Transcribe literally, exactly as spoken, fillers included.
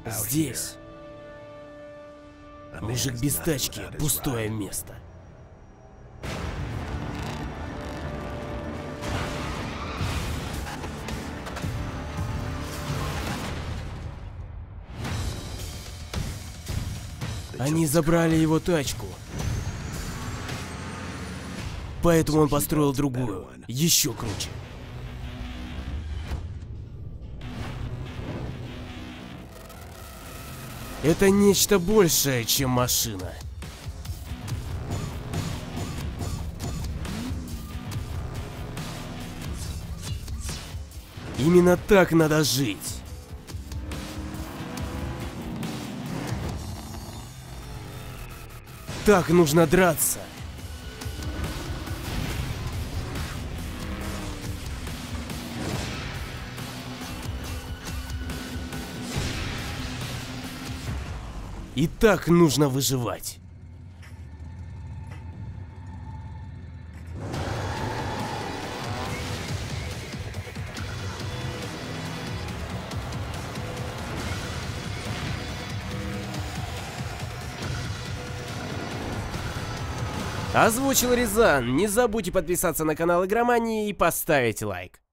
Здесь. Мужик без тачки, пустое место. Они забрали его тачку. Поэтому он построил другую, еще круче. Это нечто большее, чем машина. Именно так надо жить. Так нужно драться. И так нужно выживать. Озвучил Рязан. Не забудьте подписаться на канал Игромании и поставить лайк.